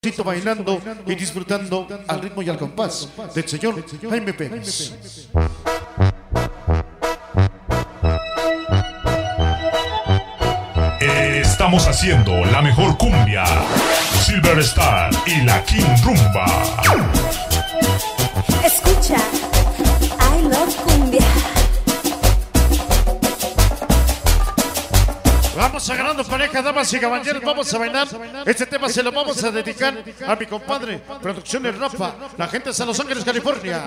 bailando y disfrutando al ritmo y al compás del señor Jaime Pérez. Estamos haciendo la mejor cumbia, Silver Star y la King Rumba. Escucha, I love cumbia. Vamos agarrando pareja, damas y caballeros, vamos a bailar. Este tema se lo vamos a dedicar a mi compadre, Producciones Rafa, la gente de Los Ángeles, California.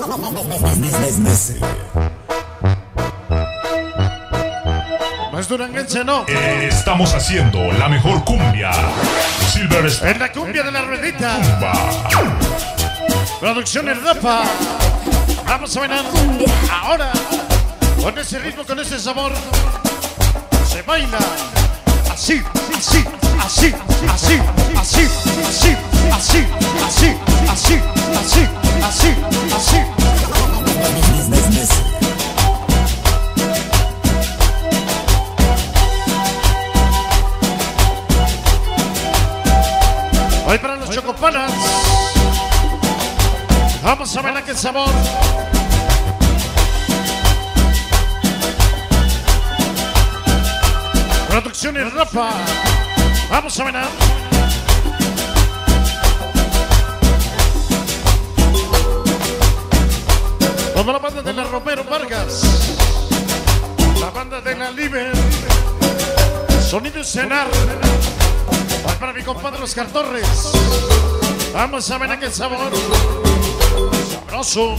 Más duranguense no. Estamos haciendo la mejor cumbia, Silver Star. Es la cumbia de la ruedita. Rumba. Producciones Rafa. Vamos a bailar. Ahora, con ese ritmo, con ese sabor, se baila así, así, así, así, así, así, así, así, así, así, así, así. Hoy para los chocopanas, vamos a bailar que sabor. Producciones Rafa, vamos a bailar. Toda la banda de la Romero Vargas, la banda de la Liber, Sonido y Cenar. Hoy para mi compadre Oscar Torres, vamos a ver aquel sabor sabroso.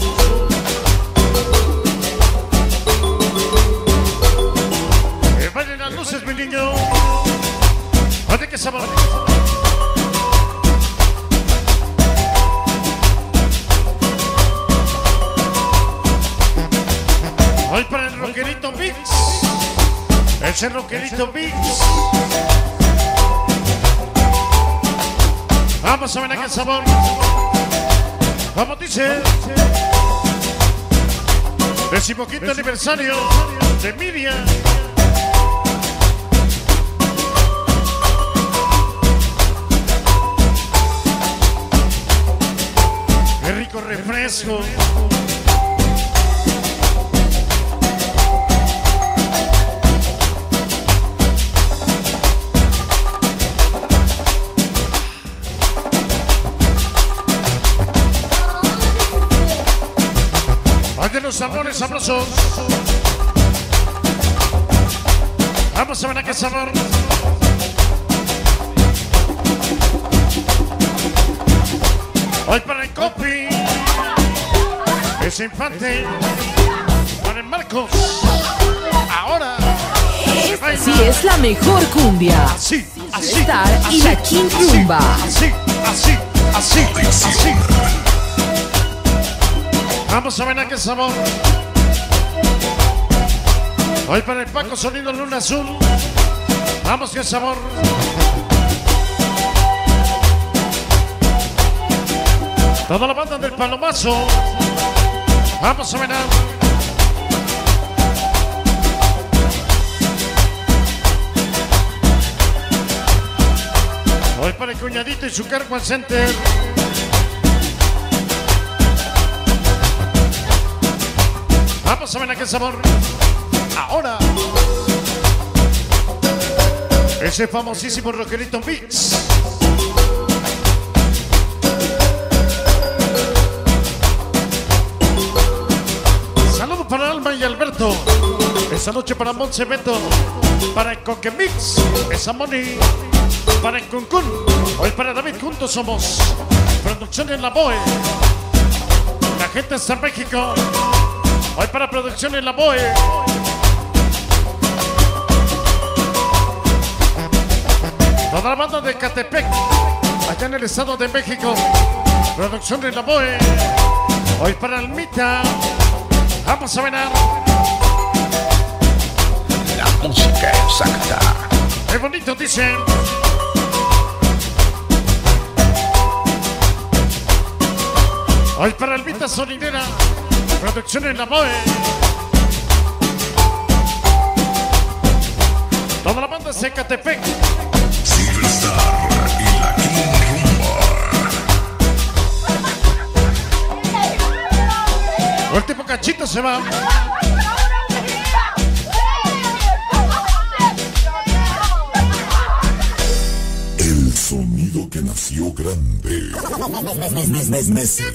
Que vayan las luces, mi niño. Oye, qué sabor. Hoy para el rockerito Mix, ese rockerito Mix. Vamos a ver aquel sabor. Vamos, dice. 15º aniversario de Miriam. Qué rico refresco. De los sabores sabrosos. Vamos a ver a qué sabor. Hoy para el Copy, es Infante, para el Marcos. Ahora Esta sí es la mejor cumbia. así, así, Star así, y la King Rumba. así, así, así, así. Vamos a ver a qué sabor. Hoy para el Paco, Sonido Luna Azul. Vamos, qué sabor. Toda la banda del Palomazo. Vamos a ver. Hoy para el Cuñadito y su Cargo Center. Vamos a ver a qué sabor. Ahora, ese famosísimo rockerito Mix. Saludos para Alma y Alberto. Esta noche para Montse Beto. Para el Coque Mix. Esa Moni. Para el Cuncún. Hoy para David, juntos somos. Producción en la Boe. La gente está en México. Hoy para Producción en la Boe. Toda la banda de Catepec, allá en el Estado de México. Producción en la Boe. Hoy para Almita. Vamos a ver. La música exacta. Qué bonito dice. Hoy para Almita Sonidera. Producción en la Boe. Toda la banda de Catepec. Silver Star y la King Rumba. Cachito se va. El sonido que nació grande. Mese.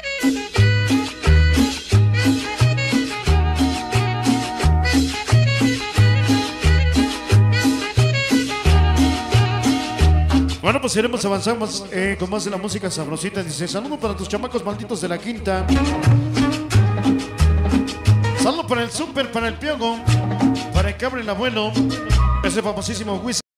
Bueno, pues iremos avanzando con más de la música sabrosita. Dice, saludo para tus chamacos malditos de la quinta. Saludo para el súper, para el piogo, para el cabre el abuelo, ese famosísimo Wiz.